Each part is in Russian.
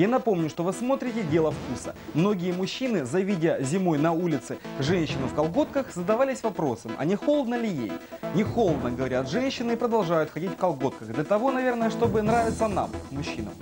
Я напомню, что вы смотрите «Дело вкуса». Многие мужчины, завидя зимой на улице женщину в колготках, задавались вопросом, а не холодно ли ей? Не холодно, говорят женщины, и продолжают ходить в колготках. Для того, наверное, чтобы нравиться нам, мужчинам.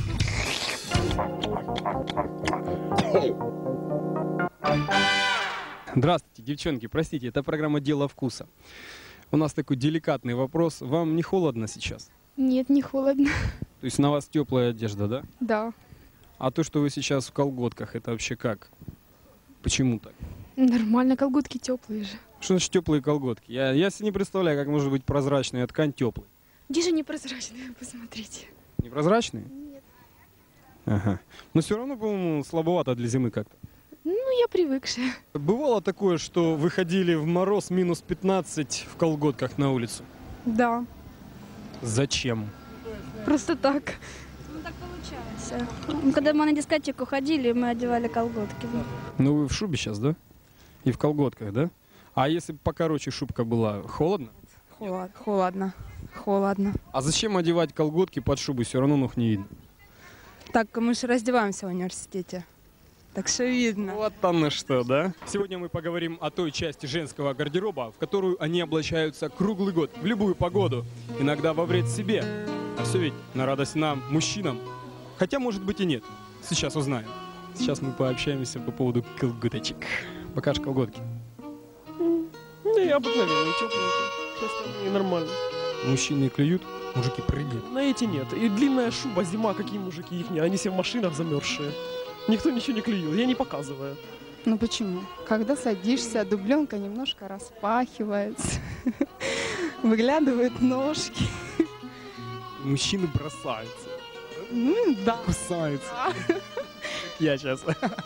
Здравствуйте, девчонки, простите, это программа «Дело вкуса». У нас такой деликатный вопрос. Вам не холодно сейчас? Нет, не холодно. То есть на вас теплая одежда, да? Да. А то, что вы сейчас в колготках, это вообще как? Почему так? Нормально, колготки теплые же. Что значит теплые колготки? Я себе не представляю, как может быть прозрачная ткань теплой. Где же непрозрачные, посмотрите. Непрозрачные? Нет. Ага. Но все равно, по-моему, слабовато для зимы как-то. Ну, я привыкшая. Бывало такое, что вы ходили в мороз минус 15 в колготках на улицу? Да. Зачем? Просто так. Ну так получается. Когда мы на дискотеку ходили, мы одевали колготки. Ну вы в шубе сейчас, да? И в колготках, да? А если бы покороче шубка была, холодно? Холодно. Холодно. А зачем одевать колготки под шубу? Все равно ног не видно. Так, мы же раздеваемся в университете. Так что видно. Вот оно что, да? Сегодня мы поговорим о той части женского гардероба, в которую они облачаются круглый год, в любую погоду. Иногда во вред себе. А все ведь на радость нам, мужчинам. Хотя, может быть, и нет. Сейчас узнаем. Сейчас мы пообщаемся по поводу колготочек. Покажешь колготки? Не, обыкновенные, тепленькие. Все остальные нормально. Мужчины клюют, мужики прыгают. На эти нет. И длинная шуба, зима, какие мужики их не. Они все в машинах замерзшие. Никто ничего не клюет, я не показываю. Ну почему? Когда садишься, дубленка немножко распахивается. Выглядывают ножки. Мужчины бросаются. Ну да. Кусаются. Как я сейчас.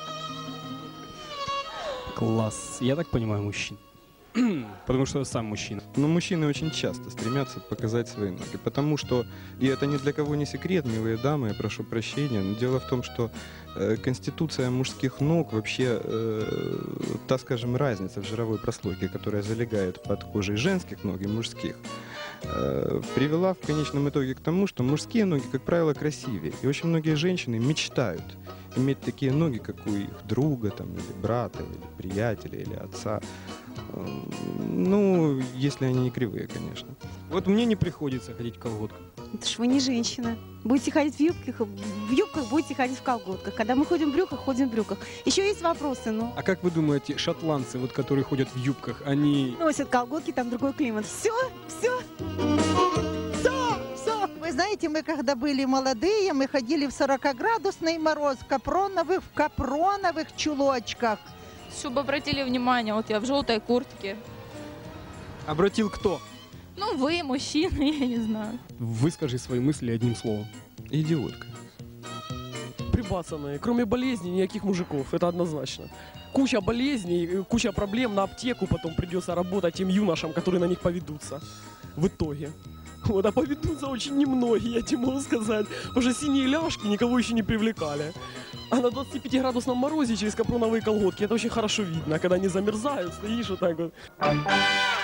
Класс. Я так понимаю, мужчин. Потому что я сам мужчина. Но мужчины очень часто стремятся показать свои ноги, потому что, и это ни для кого не секрет, милые дамы, я прошу прощения, но дело в том, что конституция мужских ног, вообще, та, скажем, разница в жировой прослойке, которая залегает под кожей женских ног и мужских, привела в конечном итоге к тому, что мужские ноги, как правило, красивее. И очень многие женщины мечтают иметь такие ноги, как у их друга, там, или брата, или приятеля, или отца. Ну, если они не кривые, конечно. Вот мне не приходится ходить в колготках. Это ж вы не женщина. Будете ходить в юбках будете ходить в колготках. Когда мы ходим в брюках, ходим в брюках. Еще есть вопросы, ну. А как вы думаете, шотландцы, вот, которые ходят в юбках, они... Носят колготки, там другой климат. Все. Вы знаете, мы когда были молодые, мы ходили в 40-градусный мороз в капроновых чулочках. Чтобы обратили внимание, вот я в желтой куртке. Обратил кто? Ну, вы, мужчины, я не знаю. Выскажи свои мысли одним словом. Идиотка. Прибацанные. Кроме болезней, никаких мужиков. Это однозначно. Куча болезней, куча проблем, на аптеку потом придется работать тем юношам, которые на них поведутся. В итоге. Вот, а поведутся очень немногие, я тебе могу сказать. Уже синие ляжки никого еще не привлекали. А на 25-градусном морозе через капроновые колготки это очень хорошо видно. Когда они замерзают, стоишь вот так вот.